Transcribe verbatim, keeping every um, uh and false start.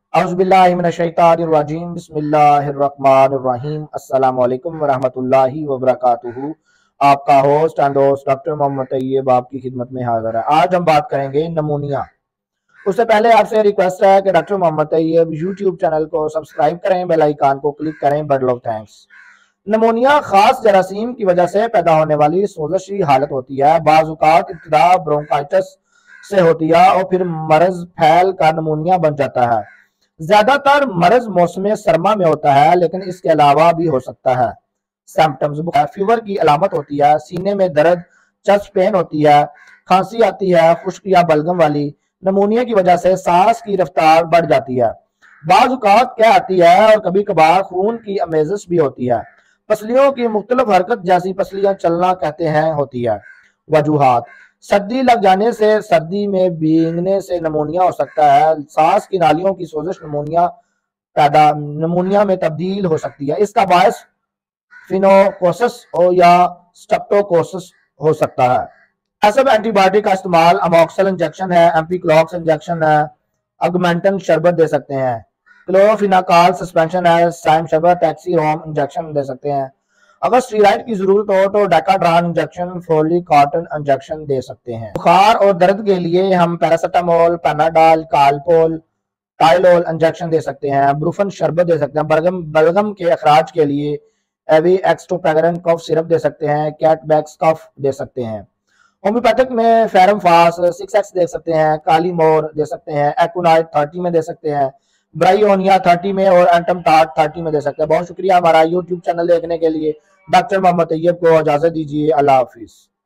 औज़ुबिल्लाहिमिनश्शैतानिर्रजीम बिस्मिल्लाहिर्रहमानिर्रहीम अस्सलामु अलैकुम वरहमतुल्लाहि वबरकातुहू। आपका होस्ट एंड दोस्त डॉक्टर मोहम्मद तैयब आपकी खिदमत में हाजिर है। आज हम बात करेंगे नमूनिया। उससे पहले आपसे रिक्वेस्ट है कि doctor Mohammad Tayyab YouTube channel को सब्सक्राइब करें, बेल आइकन को क्लिक करें। बड़ लव थैंक्स। नमूनिया खास जरासीम की वजह से पैदा होने वाली सोजशी हालत होती है। बाज़ औक़ात इब्तिदा ब्रोंकाइटिस से होती है और फिर मर्ज फैल कर नमूनिया बन जाता है। ज्यादातर मर्ज मौसम सरमा में होता है, लेकिन इसके अलावा भी हो सकता है। सिम्टम्स: फीवर की अलामत होती है, सीने में दर्द, चेस्ट पेन होती है, खांसी आती है, खुश्क या बलगम वाली। नमूनिया की वजह से सांस की रफ्तार बढ़ जाती है, बाज़ औक़ात क्या आती है और कभी कभार खून की अमेज़श भी होती है। पसलियों की मुख्तलिफ हरकत जैसी पसलियां चलना कहते हैं होती है। वजूहात: सर्दी लग जाने से, सर्दी में भीगने से नमूनिया हो सकता है। सांस की नालियों की सोजश नमूनिया पैदा नमूनिया में तब्दील हो सकती है। इसका बायस फिनोकोसिस हो या स्ट्रेप्टोकोसिस हो सकता है। ऐसे में एंटीबायोटिक का इस्तेमाल अमोक्सिल इंजेक्शन है, एम्पीक्लॉक्स इंजेक्शन है, अगमेंटन शरबत दे सकते हैं, क्लोरोफिनाकाल सस्पेंशन है, साइम शरबत, टैक्सीरोम इंजेक्शन दे सकते हैं। अगर स्टीरॉइड की जरूरत हो तो डेकाड्रान इंजेक्शन, फोलिक कॉटन इंजेक्शन दे सकते हैं। बुखार और दर्द के लिए हम paracetamol, Panadol, Calpol, Tylol injection दे सकते हैं। ब्रूफन शरबत दे सकते हैं। बलगम बलगम के अखराज के लिए एवी एक्सटोपेगरन कफ सिरप दे सकते हैं। कैटबैक्स कफ दे सकते हैं। होम्योपैथिक में फेरमफास सिक्स एक्स दे सकते हैं, काली मोर दे सकते हैं, एक्ुनाइट थर्टी में दे सकते हैं, ब्राइयोनिया थर्टी में और एंटम टार्ट थर्टी में दे सकते हैं। बहुत शुक्रिया हमारा यूट्यूब चैनल देखने के लिए। डॉक्टर मोहम्मद तैयब को इजाजत दीजिए। अल्लाह हाफिज।